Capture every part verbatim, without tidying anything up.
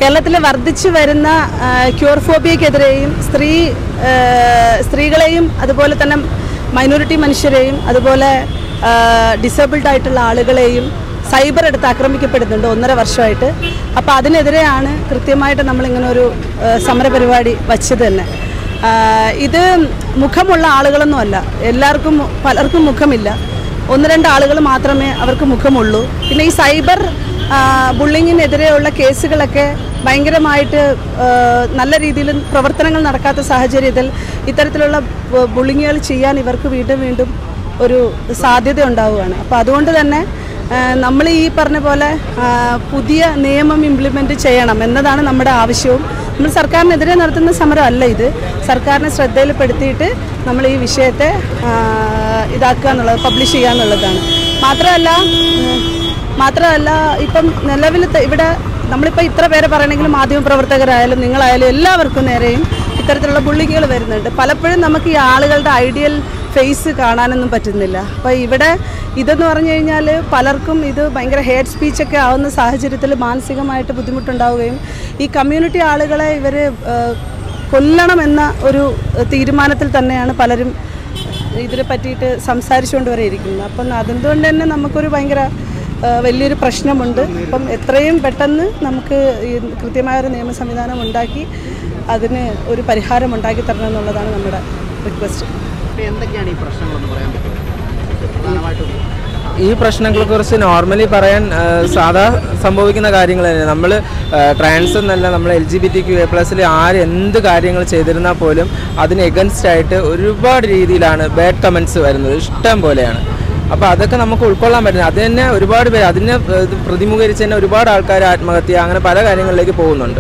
കേരളത്തിൽ വർദ്ധിച്ചു വരുന്ന ക്യൂർ ഫോബിയക്കെതിരെയും സ്ത്രീ സ്ത്രീകളെയും അതുപോലെ തന്നെ മൈനോറിറ്റി മനുഷ്യരെയും അതുപോലെ ഡിസേബിൾഡ് ആയിട്ടുള്ള ആളുകളെയും സൈബർ എടുത്ത് ആക്രമിക്കപ്പെടുന്നുണ്ട് ഒന്നര വർഷമായിട്ട്. അപ്പോൾ അതിനെതിരെയാണ് കൃത്യമായിട്ട് നമ്മളിങ്ങനെ ഒരു സമരപരിപാടി വച്ചത് തന്നെ. ഇത് മുഖമുള്ള ആളുകളൊന്നുമല്ല, എല്ലാവർക്കും പലർക്കും മുഖമില്ല, ഒന്ന് രണ്ട് ആളുകൾ മാത്രമേ അവർക്ക് മുഖമുള്ളൂ. പിന്നെ ഈ സൈബർ ബുള്ളിങ്ങിനെതിരെയുള്ള കേസുകളൊക്കെ ഭയങ്കരമായിട്ട് നല്ല രീതിയിൽ പ്രവർത്തനങ്ങൾ നടക്കാത്ത സാഹചര്യത്തിൽ ഇത്തരത്തിലുള്ള ബുള്ളിങ്ങുകൾ ചെയ്യാൻ ഇവർക്ക് വീണ്ടും വീണ്ടും ഒരു സാധ്യത ഉണ്ടാവുകയാണ്. അപ്പോൾ അതുകൊണ്ട് തന്നെ നമ്മൾ ഈ പറഞ്ഞ പോലെ പുതിയ നിയമം ഇംപ്ലിമെൻറ്റ് ചെയ്യണം എന്നതാണ് നമ്മുടെ ആവശ്യവും. നമ്മൾ സർക്കാരിനെതിരെ നടത്തുന്ന സമരമല്ല ഇത്, സർക്കാരിനെ ശ്രദ്ധയിൽപ്പെടുത്തിയിട്ട് നമ്മൾ ഈ വിഷയത്തെ ഇതാക്കുക എന്നുള്ളത്, പബ്ലിഷ് ചെയ്യുക എന്നുള്ളതാണ്. മാത്രമല്ല മാത്രമല്ല ഇപ്പം നിലവിൽ ഇവിടെ നമ്മളിപ്പോൾ ഇത്ര പേരെ പറയണമെങ്കിലും മാധ്യമപ്രവർത്തകരായാലും നിങ്ങളായാലും എല്ലാവർക്കും നേരെയും ഇത്തരത്തിലുള്ള ബുള്ളിങ്ങുകൾ വരുന്നുണ്ട്. പലപ്പോഴും നമുക്ക് ഈ ആളുകളുടെ ഐഡിയൽ ഫേസ് കാണാനൊന്നും പറ്റുന്നില്ല. അപ്പോൾ ഇവിടെ ഇതെന്ന് പറഞ്ഞു കഴിഞ്ഞാൽ പലർക്കും ഇത് ഭയങ്കര ഹേറ്റ് സ്പീച്ചൊക്കെ ആവുന്ന സാഹചര്യത്തിൽ മാനസികമായിട്ട് ബുദ്ധിമുട്ടുണ്ടാവുകയും ഈ കമ്മ്യൂണിറ്റി ആളുകളെ ഇവർ കൊല്ലണമെന്ന ഒരു തീരുമാനത്തിൽ തന്നെയാണ് പലരും ഇതിനെ പറ്റിയിട്ട് സംസാരിച്ചുകൊണ്ട് വരെ ഇരിക്കുന്നത്. അപ്പം അതുകൊണ്ട് തന്നെ നമുക്കൊരു ഭയങ്കര വലിയൊരു പ്രശ്നമുണ്ട്. അപ്പം എത്രയും പെട്ടെന്ന് നമുക്ക് ഈ കൃത്യമായൊരു നിയമ സംവിധാനം ഉണ്ടാക്കി അതിന് ഒരു പരിഹാരം ഉണ്ടാക്കി തരണം എന്നുള്ളതാണ് നമ്മുടെ റിക്വസ്റ്റ്. എന്തൊക്കെയാണ് ഈ പ്രശ്നങ്ങളെന്ന് പറയാൻ പറ്റുമോ? ഈ പ്രശ്നങ്ങളെക്കുറിച്ച് നോർമലി പറയാൻ സാധാ സംഭവിക്കുന്ന കാര്യങ്ങൾ തന്നെ. നമ്മൾ ട്രാൻസ് എന്നല്ല, നമ്മൾ L G B T Q A പ്ലസിൽ ആര് എന്ത് കാര്യങ്ങൾ ചെയ്തിരുന്നാൽ പോലും അതിന് എഗൻസ്റ്റ് ആയിട്ട് ഒരുപാട് രീതിയിലാണ് ബാഡ് കമൻറ്റ്സ് വരുന്നത്, ഇഷ്ടം പോലെയാണ്. അപ്പോൾ അതൊക്കെ നമുക്ക് ഉൾക്കൊള്ളാൻ പറ്റുന്നത്. അത് തന്നെ ഒരുപാട് പേര് അതിനെ പ്രതിമുഖീകരിച്ച് തന്നെ ഒരുപാട് ആൾക്കാർ ആത്മഹത്യ അങ്ങനെ പല കാര്യങ്ങളിലേക്ക് പോകുന്നുണ്ട്.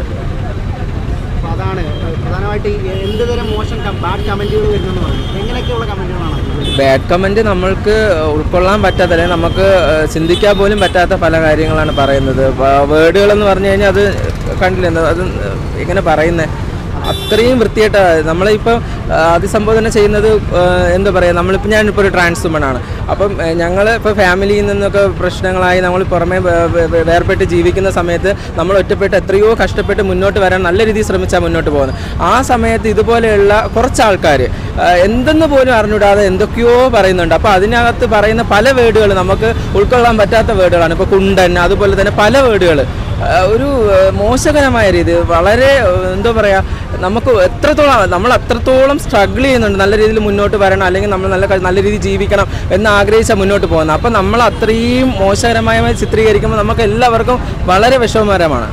അതാണ് പ്രധാനമായിട്ട് എന്തുതരം മോശം ബാഡ് കമൻറ്റുകൾ വരുന്നതെന്ന് പറഞ്ഞു. എങ്ങനെയൊക്കെയുള്ള കമൻറ്റുകളാണ്? ബാഡ് കമൻറ്റ് നമ്മൾക്ക് ഉൾക്കൊള്ളാൻ പറ്റാത്ത, അല്ലെങ്കിൽ നമുക്ക് ചിന്തിക്കാൻ പോലും പറ്റാത്ത പല കാര്യങ്ങളാണ് പറയുന്നത്. വേർഡുകളെന്ന് പറഞ്ഞു കഴിഞ്ഞാൽ അത് കണ്ടില്ല, അത് എങ്ങനെ പറയുന്നത്, അത്രയും വൃത്തിയായിട്ടാണ് നമ്മളിപ്പോൾ അഭിസംബോധന ചെയ്യുന്നത്. എന്താ പറയുക, നമ്മളിപ്പോൾ ഞാനിപ്പോൾ ഒരു ട്രാൻസ് വുമണാണ്. അപ്പം ഞങ്ങൾ ഇപ്പോൾ ഫാമിലിയിൽ നിന്നൊക്കെ പ്രശ്നങ്ങളായി നമ്മൾ പുറമേ വേർപെട്ട് ജീവിക്കുന്ന സമയത്ത് നമ്മൾ ഒറ്റപ്പെട്ട് എത്രയോ കഷ്ടപ്പെട്ട് മുന്നോട്ട് വരാൻ നല്ല രീതിയിൽ ശ്രമിച്ചാൽ മുന്നോട്ട് പോകുന്നത്. ആ സമയത്ത് ഇതുപോലെയുള്ള കുറച്ച് ആൾക്കാർ എന്തെന്ന് പോലും അറിഞ്ഞൂടാതെ എന്തൊക്കെയോ പറയുന്നുണ്ട്. അപ്പോൾ അതിനകത്ത് പറയുന്ന പല വേർഡുകൾ നമുക്ക് ഉൾക്കൊള്ളാൻ പറ്റാത്ത വേർഡുകളാണ്. ഇപ്പോൾ കുണ്ടൻ, അതുപോലെ തന്നെ പല വേർഡുകൾ ഒരു മോശകരമായ രീതി, വളരെ എന്താ പറയുക, നമുക്ക് എത്രത്തോളം നമ്മൾ അത്രത്തോളം സ്ട്രഗിൾ ചെയ്യുന്നുണ്ട് നല്ല രീതിയിൽ മുന്നോട്ട് വരണം, അല്ലെങ്കിൽ നമ്മൾ നല്ല നല്ല രീതിയിൽ ജീവിക്കണം എന്ന് ആഗ്രഹിച്ചാൽ മുന്നോട്ട് പോകുന്നത്. അപ്പം നമ്മൾ അത്രയും മോശകരമായി ചിത്രീകരിക്കുമ്പോൾ നമുക്ക് എല്ലാവർക്കും വളരെ വിഷമകരമാണ്.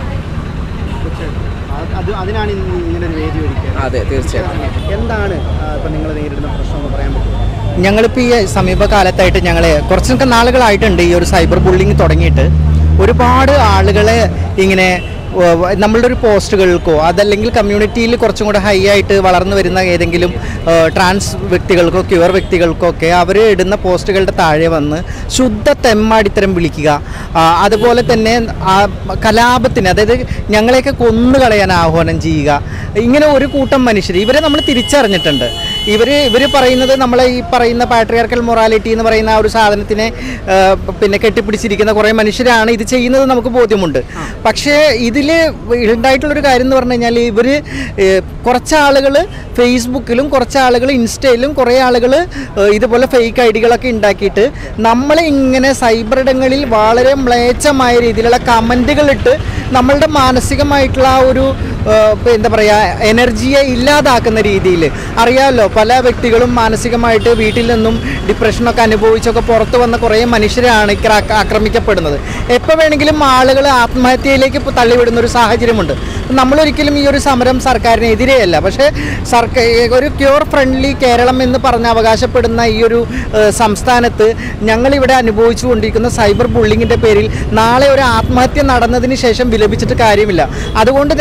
അതിനാണ് ഇങ്ങനെ ഒരു വേദി ഒരുക്കിയത്. അതെ, തീർച്ചയായിട്ടും. എന്താണ് ഇപ്പം നിങ്ങൾ നേരിടുന്ന പ്രശ്നം എന്ന് പറയാൻ പറ്റുമോ? ഞങ്ങളിപ്പോൾ ഈ സമീപകാലത്തായിട്ട് ഞങ്ങൾ കുറച്ചൊക്കെ നാളുകളായിട്ടുണ്ട് ഈ ഒരു സൈബർ ബുള്ളിങ് തുടങ്ങിയിട്ട്. ഒരുപാട് ആളുകളെ ഇങ്ങനെ നമ്മളുടെ ഒരു പോസ്റ്റുകൾക്കോ അതല്ലെങ്കിൽ കമ്മ്യൂണിറ്റിയിൽ കുറച്ചും കൂടെ ഹൈ ആയിട്ട് വളർന്നു വരുന്ന ഏതെങ്കിലും ട്രാൻസ് വ്യക്തികൾക്കോ ക്യൂർ വ്യക്തികൾക്കോ ഒക്കെ അവർ ഇടുന്ന പോസ്റ്റുകളുടെ താഴെ വന്ന് ശുദ്ധ തെമ്മാടിത്തരം വിളിക്കുക, അതുപോലെ തന്നെ കലാപത്തിന്, അതായത് ഞങ്ങളെയൊക്കെ കൊന്നുകളയാൻ ആഹ്വാനം ചെയ്യുക. ഇങ്ങനെ ഒരു കൂട്ടം മനുഷ്യർ, ഇവരെ നമ്മൾ തിരിച്ചറിഞ്ഞിട്ടുണ്ട്. ഇവർ ഇവർ പറയുന്നത് നമ്മളെ ഈ പറയുന്ന പാട്രിയാർക്കൽ മൊറാലിറ്റി എന്ന് പറയുന്ന ആ ഒരു സാധനത്തിനെ പിന്നെ കെട്ടിപ്പിടിച്ചിരിക്കുന്ന കുറേ മനുഷ്യരാണ് ഇത് ചെയ്യുന്നത്, നമുക്ക് ബോധ്യമുണ്ട്. പക്ഷേ ഇതിൽ ഉണ്ടായിട്ടുള്ളൊരു കാര്യം എന്ന് പറഞ്ഞു കഴിഞ്ഞാൽ ഇവർ കുറച്ച് ആളുകൾ ഫേസ്ബുക്കിലും കുറച്ച് ആളുകൾ ഇൻസ്റ്റയിലും കുറേ ആളുകൾ ഇതുപോലെ ഫേക്ക് ഐ ഡികളൊക്കെ ഉണ്ടാക്കിയിട്ട് നമ്മളെ ഇങ്ങനെ സൈബർ ഇടങ്ങളിൽ വളരെ മ്ലേച്ഛമായ രീതിയിലുള്ള കമൻറ്റുകളിട്ട് നമ്മളുടെ മാനസികമായിട്ടുള്ള ആ ഒരു എന്താ പറയുക എനർജിയെ ഇല്ലാതാക്കുന്ന രീതിയിൽ. അറിയാമല്ലോ, പല വ്യക്തികളും മാനസികമായിട്ട് വീട്ടിൽ നിന്നും ഡിപ്രഷനൊക്കെ അനുഭവിച്ചൊക്കെ പുറത്ത് വന്ന കുറേ മനുഷ്യരാണ് ആക്രമിക്കപ്പെടുന്നത്. എപ്പോൾ വേണമെങ്കിലും ആളുകൾ ആത്മഹത്യയിലേക്ക് തള്ളിവിടുന്ന ഒരു സാഹചര്യമുണ്ട്. നമ്മളൊരിക്കലും ഈ ഒരു സമരം സർക്കാരിനെതിരെയല്ല, പക്ഷേ സർക്കാർ ഒരു ക്യൂർ ഫ്രണ്ട്ലി കേരളം എന്ന് പറഞ്ഞ് അവകാശപ്പെടുന്ന ഈ ഒരു സംസ്ഥാനത്ത് ഞങ്ങളിവിടെ അനുഭവിച്ചു കൊണ്ടിരിക്കുന്ന സൈബർ ബുള്ളിങ്ങിൻ്റെ പേരിൽ നാളെ ഒരു ആത്മഹത്യ നടന്നതിന് ശേഷം വിലപിച്ചിട്ട് കാര്യമില്ല. അതുകൊണ്ട് തന്നെ ഇത് സർക്കാർ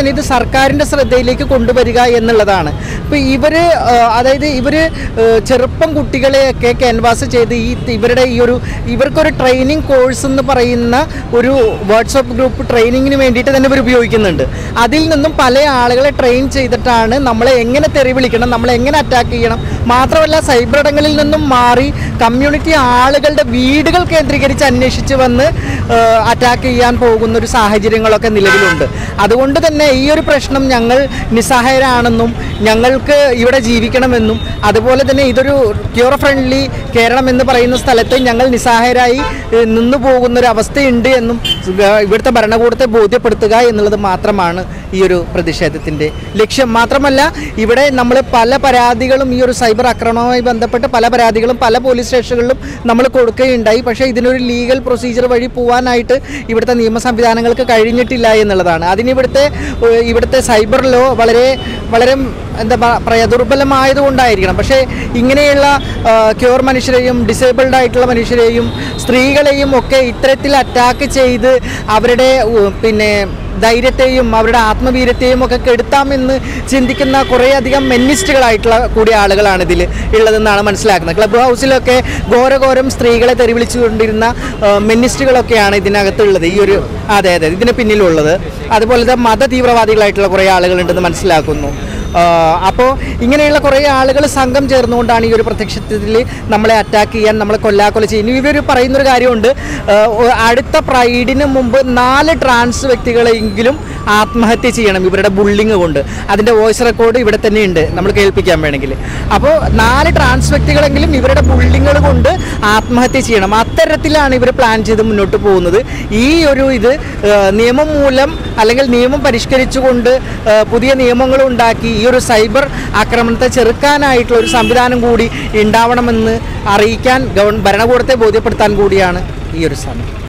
സർക്കാരിൻ്റെ ശ്രദ്ധയിലേക്ക് കൊണ്ടുവരിക എന്നുള്ളതാണ്. ഇപ്പോൾ ഇവർ അതായത് ഇവർ ചെറുപ്പം കുട്ടികളെയൊക്കെ ക്യാൻവാസ് ചെയ്ത് ഈ ഇവരുടെ ഈ ഒരു ഇവർക്കൊരു ട്രെയിനിങ് കോഴ്സ് എന്ന് പറയുന്ന ഒരു വാട്സപ്പ് ഗ്രൂപ്പ് ട്രെയിനിങ്ങിന് വേണ്ടിയിട്ട് തന്നെ ഇവർ ഉപയോഗിക്കുന്നുണ്ട്. അതിൽ നിന്നും പല ആളുകളെ ട്രെയിൻ ചെയ്തിട്ടാണ് നമ്മളെ എങ്ങനെ തെറി വിളിക്കണം, നമ്മളെ എങ്ങനെ അറ്റാക്ക് ചെയ്യണം, മാത്രമല്ല സൈബർ ഇടങ്ങളിൽ നിന്നും മാറി കമ്മ്യൂണിറ്റി ആളുകളുടെ വീടുകൾ കേന്ദ്രീകരിച്ച് അന്വേഷിച്ച് വന്ന് അറ്റാക്ക് ചെയ്യാൻ പോകുന്ന ഒരു സാഹചര്യങ്ങളൊക്കെ നിലവിലുണ്ട്. അതുകൊണ്ട് തന്നെ ഈ ഒരു പ്രശ്നം ഞങ്ങൾ നിസ്സഹായരാണെന്നും ഞങ്ങൾക്ക് ഇവിടെ ജീവിക്കണമെന്നും അതുപോലെ തന്നെ ഇതൊരു ക്യൂർ ഫ്രണ്ട്ലി കേരളം എന്ന് പറയുന്ന സ്ഥലത്ത് ഞങ്ങൾ നിസ്സഹായരായി നിന്നു പോകുന്നൊരു അവസ്ഥയുണ്ട് എന്നും ഇവിടുത്തെ ഭരണകൂടത്തെ ബോധ്യപ്പെടുത്തുക എന്നുള്ളത് മാത്രമാണ് ഈ ഒരു പ്രതിഷേധത്തിൻ്റെ ലക്ഷ്യം. മാത്രമല്ല ഇവിടെ നമ്മൾ പല പരാതികളും ഈ ഒരു സൈബർ ആക്രമണവുമായി ബന്ധപ്പെട്ട് പല പരാതികളും പല പോലീസ് സ്റ്റേഷനുകളിലും നമ്മൾ കൊടുക്കുകയുണ്ടായി. പക്ഷേ ഇതിനൊരു ലീഗൽ പ്രൊസീജിയർ വഴി പോകാനായിട്ട് ഇവിടുത്തെ നിയമ സംവിധാനങ്ങൾക്ക് കഴിഞ്ഞിട്ടില്ല എന്നുള്ളതാണ്. അതിനിവിടുത്തെ ഇവിടുത്തെ സൈബർ ലോ വളരെ വളരെ എന്താ പറയുക ദുർബലമായതുകൊണ്ടായിരിക്കണം. പക്ഷേ ഇങ്ങനെയുള്ള ക്യൂർ മനുഷ്യരെയും ഡിസേബിൾഡ് ആയിട്ടുള്ള മനുഷ്യരെയും സ്ത്രീകളെയും ഒക്കെ ഇത്തരത്തിൽ അറ്റാക്ക് ചെയ്ത് അവരുടെ പിന്നെ ധൈര്യത്തെയും അവരുടെ ആത്മവീര്യത്തെയും ഒക്കെ കെടുത്താമെന്ന് ചിന്തിക്കുന്ന കുറേയധികം മെന്നിസ്റ്റുകളായിട്ടുള്ള കൂടിയ ആളുകളാണ് ഇതിൽ ഉള്ളതെന്നാണ് മനസ്സിലാക്കുന്നത്. ക്ലബ് ഹൗസിലൊക്കെ ഘോരഘോരം സ്ത്രീകളെ തെറിവിളിച്ചുകൊണ്ടിരുന്ന മെന്നിസ്റ്റുകളൊക്കെയാണ് ഇതിനകത്തുള്ളത്, ഈ ഒരു അതെ അതെ ഇതിന് പിന്നിലുള്ളത്. അതുപോലെ തന്നെ മത തീവ്രവാദികളായിട്ടുള്ള കുറേ ആളുകളുണ്ടെന്ന് മനസ്സിലാക്കുന്നു. അപ്പോൾ ഇങ്ങനെയുള്ള കുറേ ആളുകൾ സംഘം ചേർന്നുകൊണ്ടാണ് ഈ ഒരു പ്രത്യക്ഷത്തിൽ നമ്മളെ അറ്റാക്ക് ചെയ്യാൻ, നമ്മളെ കൊല്ലാക്കൊല ചെയ്യുന്നു. ഇവർ പറയുന്നൊരു കാര്യമുണ്ട്, അടുത്ത പ്രൈഡിന് മുമ്പ് നാല് ട്രാൻസ് വ്യക്തികളെങ്കിലും ആത്മഹത്യ ചെയ്യണം ഇവരുടെ ബുള്ളിങ് കൊണ്ട്. അതിൻ്റെ വോയിസ് റെക്കോർഡ് ഇവിടെ തന്നെ ഉണ്ട്, നമ്മൾ കേൾപ്പിക്കാൻ വേണമെങ്കിൽ. അപ്പോൾ നാല് ട്രാൻസ് വ്യക്തികളെങ്കിലും ഇവരുടെ ബുള്ളിങ്ങൾ കൊണ്ട് ആത്മഹത്യ ചെയ്യണം. അത്തരത്തിലാണ് ഇവർ പ്ലാൻ ചെയ്ത് മുന്നോട്ട് പോകുന്നത്. ഈ ഒരു ഇത് നിയമം മൂലം അല്ലെങ്കിൽ നിയമം പരിഷ്കരിച്ചുകൊണ്ട് പുതിയ നിയമങ്ങൾ ഉണ്ടാക്കി ഈ ഒരു സൈബർ ആക്രമണത്തെ ചെറുക്കാനായിട്ടുള്ള ഒരു സംവിധാനം കൂടി ഉണ്ടാവണമെന്ന് അറിയിക്കാൻ ഗവൺ ഭരണകൂടത്തെ ബോധ്യപ്പെടുത്താൻ കൂടിയാണ് ഈ ഒരു സമയം.